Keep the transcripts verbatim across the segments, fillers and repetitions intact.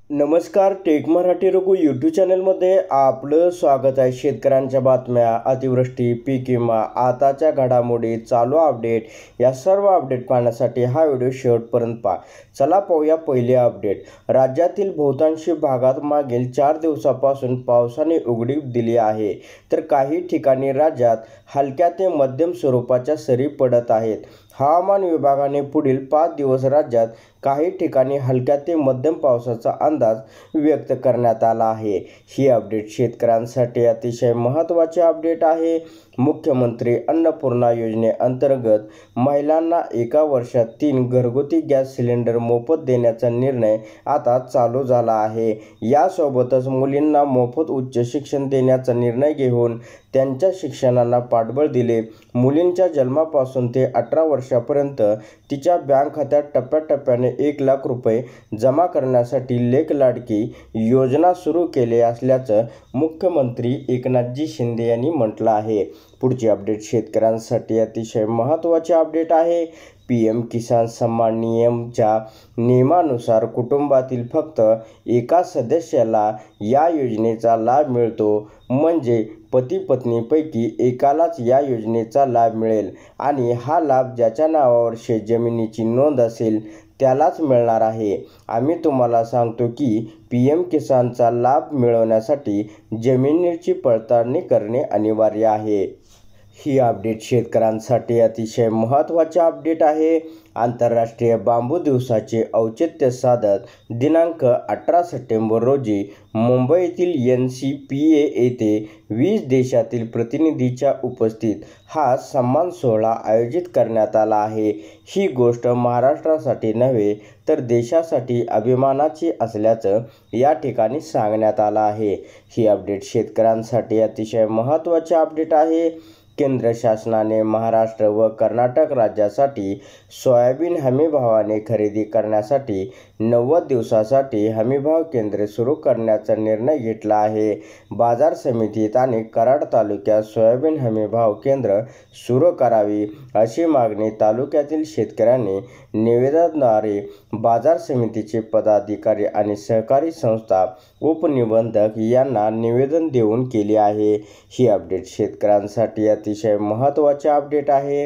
नमस्कार, take Marathi Raghu YouTube चॅनलमध्ये आपलं स्वागत आहे। शेतकऱ्यांच्या बातम्या, अतिवृष्टी, पीक विमा, आताच्या घडामोडी, चालू अपडेट या सर्व अपडेट पाहण्यासाठी हा व्हिडिओ शेवटपर्यंत पहा। चला पाहूया पहिले अपडेट। राज्यातील बहुतांशी भागात मागील चार दिवसापासून पावसाने उघडीप दिली आहे, तर काही ठिकाणी राज्यात हलक्या ते मध्यम स्वरूपाच्या सरी पडत आहेत। हवामान विभागाने पुढील पाच दिवस राज्यात काही ठिकाणी हलक्या ते मध्यम पावसाचा अंदाज व्यक्त करण्यात आला आहे। ही अपडेट शेतकऱ्यांसाठी अतिशय महत्त्वाचे अपडेट आहे। मुख्यमंत्री अन्नपूर्णा योजनेअंतर्गत महिलांना एका वर्षात तीन घरगुती गॅस सिलेंडर मोफत देण्याचा निर्णय आता चालू झाला आहे। यासोबतच मुलींना मोफत उच्च शिक्षण देण्याचा निर्णय घेऊन त्यांच्या शिक्षणाला पाठबळ दिले। मुलींच्या जन्मापासून ते अठरा वर्षापर्यंत तिच्या बँक खात्यात टप्प्याटप्प्याने एक लाख रुपये जमा करण्यासाठी लेक लाडकी योजना सुरू केली असल्याचं मुख्यमंत्री एकनाथजी शिंदे यांनी म्हटलं आहे। पुढची अपडेट शेतकऱ्यांसाठी अतिशय महत्त्वाचे अपडेट आहे। पी एम किसान सन्मान नियमच्या नियमानुसार कुटुंबातील फक्त एका सदस्याला या योजनेचा लाभ मिळतो, म्हणजे पती पत्नीपैकी एकालाच या योजनेचा लाभ मिळेल आणि हा लाभ ज्याच्या नावावर शेतजमिनीची नोंद असेल त्यालाच मिळणार आहे। आम्ही तुम्हाला सांगतो की पी एम किसानचा लाभ मिळवण्यासाठी जमिनीची पडताळणी करणे अनिवार्य आहे। ही अपडेट शेतकऱ्यांसाठी अतिशय महत्त्वाचे अपडेट आहे। आंतरराष्ट्रीय बांबू दिवसाचे औचित्य साधत दिनांक अठरा सप्टेंबर रोजी मुंबईतील एन सी पी ए येथे वीस देशातील प्रतिनिधींच्या उपस्थितीत हा सन्मान सोहळा आयोजित करण्यात आला आहे। ही गोष्ट महाराष्ट्रासाठी नव्हे तर देशासाठी अभिमानाची असल्याचं या ठिकाणी सांगण्यात आलं आहे। ही अपडेट शेतकऱ्यांसाठी अतिशय महत्त्वाचे अपडेट आहे। केंद्र शासनाने महाराष्ट्र व कर्नाटक राज्यासाठी सोयाबीन हमीभावाने खरेदी करण्यासाठी नव्वद दिवसासाठी हमीभाव केंद्रे सुरू करण्याचा निर्णय घेतला आहे। बाजार समितीत आणि कराड तालुक्यात सोयाबीन हमीभाव केंद्र सुरू करावी अशी मागणी तालुक्यातील शेतकऱ्यांनी निवेदनाद्वारे बाजार समितीचे पदाधिकारी आणि सहकारी संस्था उपनिबंधक यांना निवेदन देऊन केली आहे। ही अपडेट शेतकऱ्यांसाठी अतिशय महत्त्वाचे अपडेट आहे।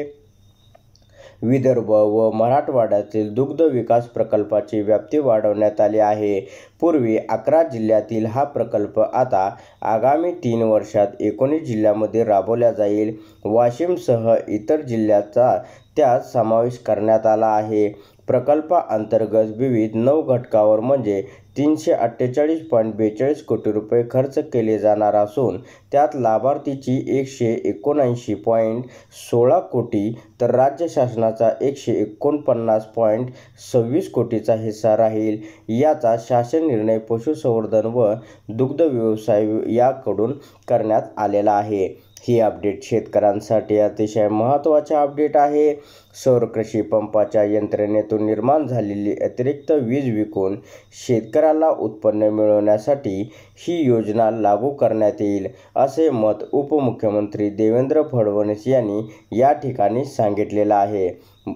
विदर्भ व मराठवाड्यातील दुग्ध विकास प्रकल्पाची व्याप्ती वाढवण्यात आली आहे। पूर्वी अकरा जिल्ह्यातील हा प्रकल्प आता आगामी तीन वर्षात एकोणीस जिल्ह्यांमध्ये राबवला जाईल। वाशिमसह इतर जिल्ह्यांचा त्यात समावेश करण्यात आला आहे। प्रकल्पाअंतर्गत विविध नऊ घटकावर म्हणजे तीनशे अठ्ठेचाळीस पॉईंट बेचाळीस कोटी रुपये खर्च केले जाणार असून त्यात लाभार्थीची एकशे एकोणऐंशी पॉईंट सोळा कोटी तर राज्य शासनाचा एकशे एकोणपन्नास पॉईंट सव्वीस कोटीचा हिस्सा राहील। याचा शासन निर्णय पशुसंवर्धन व दुग्ध व्यवसाय याकडून करण्यात आलेला आहे। ही अपडेट शेतकऱ्यांसाठी अतिशय महत्त्वाचे अपडेट आहे। सौर कृषी पंपाच्या यंत्रणेतून निर्माण झालेली अतिरिक्त वीज विकून शेतकऱ्याला उत्पन्न मिळवण्यासाठी ही योजना लागू करण्यात येईल, असे मत उपमुख्यमंत्री देवेंद्र फडणवीस यांनी या ठिकाणी सांगितलेलं आहे।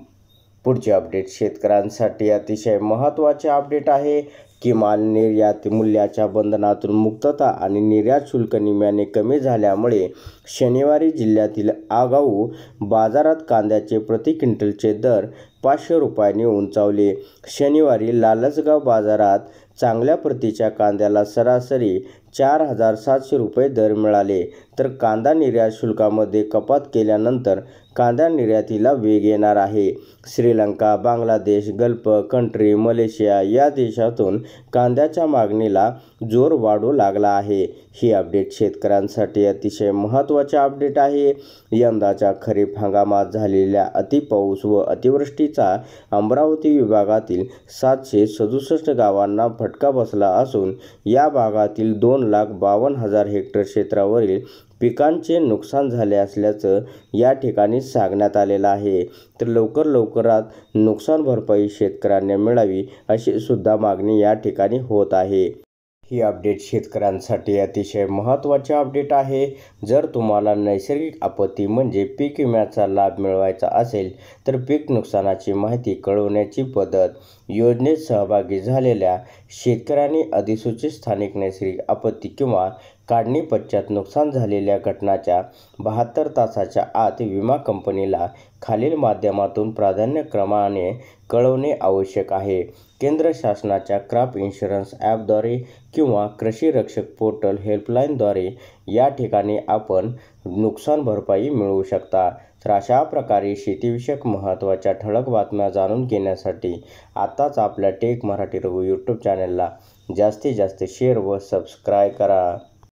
पुढचे अपडेट शेतकऱ्यांसाठी अतिशय महत्त्वाचे अपडेट आहे। किमान निर्यात मूल्याच्या बंधनातून मुक्तता आणि निर्यात शुल्क निम्म्याने कमी झाल्यामुळे शनिवारी जिल्ह्यातील आगाऊ बाजारात कांद्याचे प्रति क्विंटलचे दर पाचशे रुपयांनी उंचावले। शनिवारी लालसगाव बाजारात चांगल्या प्रतीच्या कांद्याला सरासरी चार हजार सातशे रुपये दर मिळाले, तर कांदा निर्यात शुल्कामध्ये कपात केल्यानंतर कांदा निर्यातीला वेग येणार आहे। श्रीलंका, बांगलादेश, गल्फ कंट्री, मलेशिया या देशातून कांद्याच्या मागणीला जोर वाढू लागला आहे। ही अपडेट शेतकऱ्यांसाठी अतिशय महत्त्वाचे अपडेट आहे। यंदाच्या खरीप हंगामात झालेल्या अतिपाऊस व अतिवृष्टीचा अमरावती विभागातील सातशे सदुसष्ट गावांना फटका बसला असून या भागातील दोन लाख बावन्न हजार हेक्टर क्षेत्रावरील पिकांचे नुकसान झाले असल्याचं या ठिकाणी सांगण्यात आलेलं आहे। तर लवकर लवकरात नुकसान भरपाई शेतकऱ्यांना मिळावी अशी सुद्धा मागणी या ठिकाणी होत आहे। ही अपडेट शेतकऱ्यांसाठी अतिशय महत्त्वाचे अपडेट आहे। जर तुम्हाला नैसर्गिक आपत्ती म्हणजे पीक विम्याचा लाभ मिळवायचा असेल तर पीक नुकसानाची माहिती कळवण्याची पद्धत योजनेत सहभागी झालेल्या शेतकऱ्यांनी अधिसूचित स्थानिक नैसर्गिक आपत्ती किंवा काढणी पश्चात नुकसान झालेल्या घटनाच्या बहात्तर तासाच्या आत विमा कंपनीला खालील माध्यमातून प्राधान्यक्रमाने कळवणे आवश्यक आहे. केंद्र शासनाच्या क्रॉप इन्शुरन्स ॲपद्वारे किंवा कृषी रक्षक पोर्टल हेल्पलाईनद्वारे या ठिकाणी आपण नुकसान भरपाई मिळवू शकता. तर अशा प्रकारे शेतीविषयक महत्त्वाच्या ठळक बातम्या जाणून घेण्यासाठी आताच आपल्या टेक मराठी रघु यूट्यूब चॅनलला जास्तीत जास्त शेअर व सबस्क्राईब करा.